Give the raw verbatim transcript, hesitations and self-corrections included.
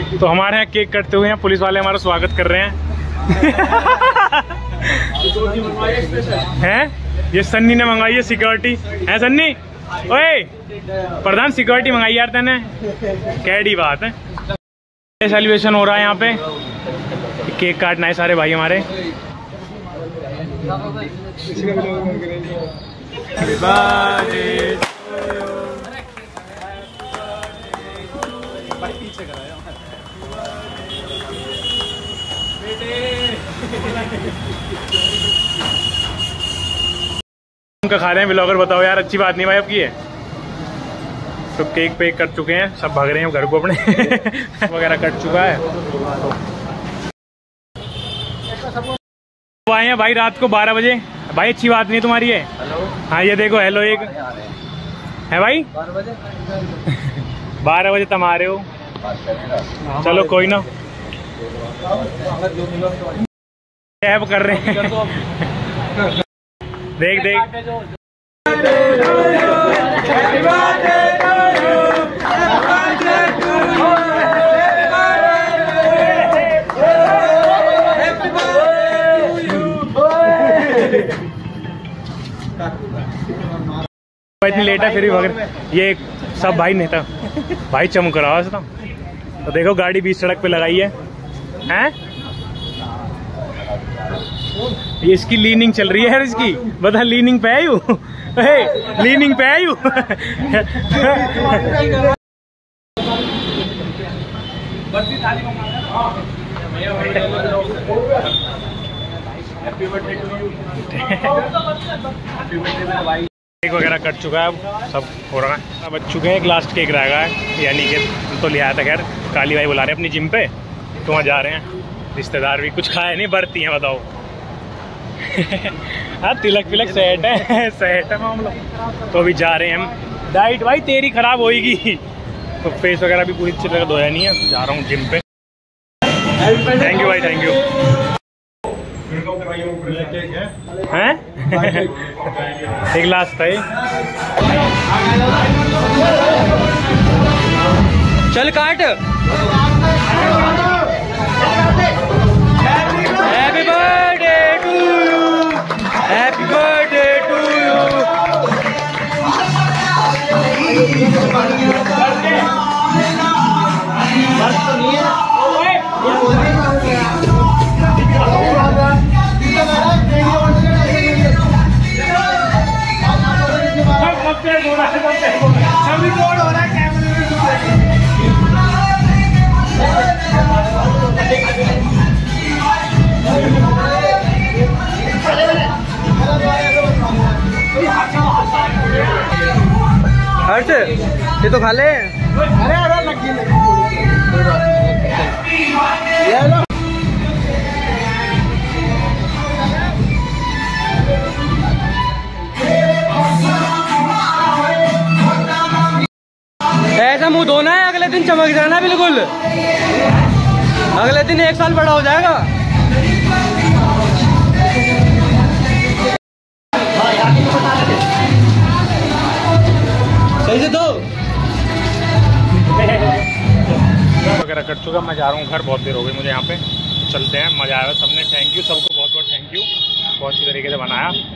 तो हमारे यहाँ केक कटते हुए हैं, पुलिस वाले हमारा स्वागत कर रहे हैं। हैं ये सन्नी ने मंगाई है सिक्योरिटी, है सन्नी? ओए प्रधान सिक्योरिटी मंगाई यार तने, कैडी बात है। सेलिब्रेशन हो रहा है यहाँ पे, केक काटना है सारे भाई हमारे। उनका खा रहे हैं ब्लॉगर, बताओ यार अच्छी बात नहीं भाई आपकी है। तो केक पेक कर चुके हैं, सब भाग रहे हैं घर को अपने वगैरह कट चुका है। तो आए हैं भाई रात को बारह बजे। भाई अच्छी बात नहीं तुम्हारी है। हेलो। हाँ ये देखो हेलो एक है भाई। बारह बजे तुम आ रहे हो, चलो कोई ना, कैब कर रहे हैं। देख देख इतनी लेट है फिर भी वगैरह। ये सब भाई नहीं था भाई, चमक रहा था। तो देखो गाड़ी बीच सड़क पे लगाई है, हैं? ये इसकी लीनिंग चल रही है यार इसकी, बता लीनिंग पे आयु लीनिंग पे आयु। केक वगैरह कट चुका है, अब सब हो रहा है। अब बच चुके हैं, एक लास्ट केक रह गया है, यानी कि तो ले आया था। खैर काली भाई बुला रहे हैं अपनी जिम पे, तो वहाँ जा रहे हैं। रिश्तेदार भी कुछ खाए नहीं, बढ़ती हैं बताओ। हाँ तिलक विलक सेट है, सेट है मामला। तो अभी जा रहे हैं हम। डाइट भाई तेरी खराब होएगी, तो फेस वगैरह भी पूरी अच्छी तरह धोया नहीं है। जा रहा हूँ जिम पे। थैंक यू भाई, थैंक यू। हैं? एक लास्ट है, चल काट। Happy birthday to you, happy birthday to you. Harsh ये तो खा ले। अरे अरे लग गई। ऐसा मुंह धोना है, अगले दिन चमक जाना बिल्कुल। अगले दिन एक साल बड़ा हो जाएगा। सही से दो वगैरह कट चुका। मैं जा रहा हूँ घर, बहुत देर हो गई मुझे यहाँ पे। चलते हैं, मजा आया सबने। थैंक यू सबको, बहुत बहुत थैंक यू, बहुत अच्छी तरीके से बनाया।